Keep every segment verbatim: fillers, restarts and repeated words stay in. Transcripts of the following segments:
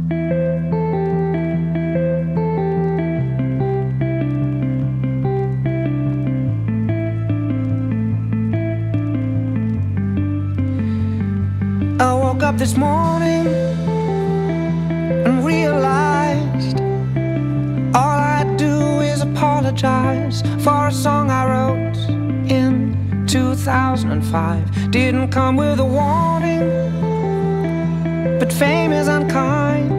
I woke up this morning and realized all I do is apologize for a song I wrote in two thousand five. Didn't come with a warning, but fame is unkind.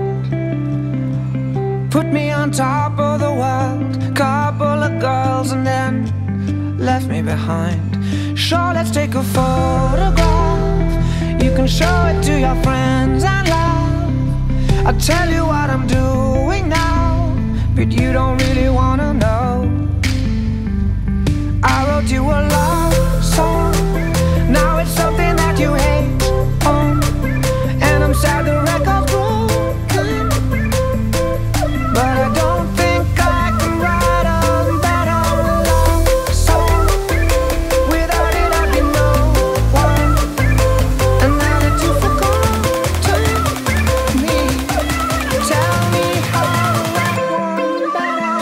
Put me on top of the world, couple of girls, and then left me behind. Sure, let's take a photograph. You can show it to your friends and laugh. I'll tell you what I'm doing now, but you don't really wanna know. I wrote you a love song, now it's something that you hate on, and I'm sad the record's broken, but I don't think I can write a better love song. Without it I'd be no one, and now that you've forgotten me, tell me how to write one better.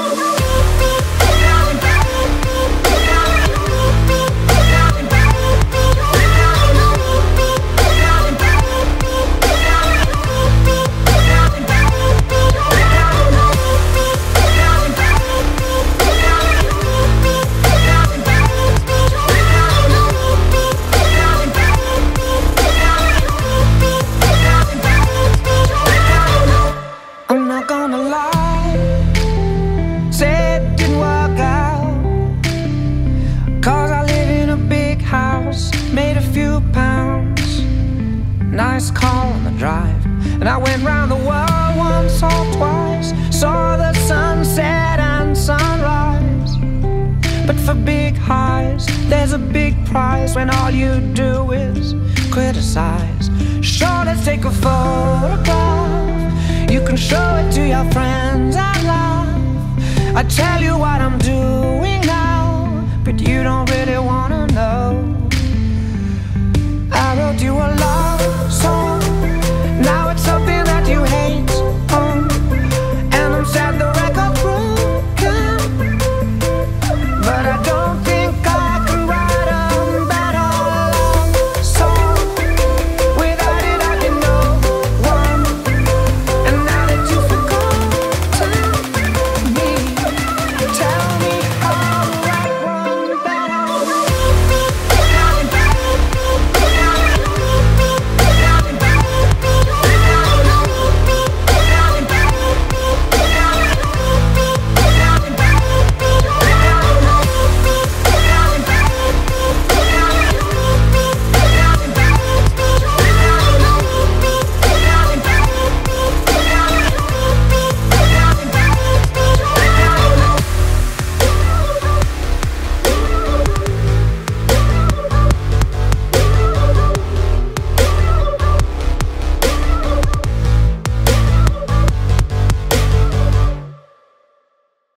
I'm not gonna lie, say it didn't work out, 'cause I live in a big house, made a few pounds, nice car on the drive, and I went round the world once or twice, saw the sunset and sunrise. But for big highs, there's a big prize when all you do is criticize. Sure, let's take a photograph. You can show it to your friends and laugh. I tell you what I'm doing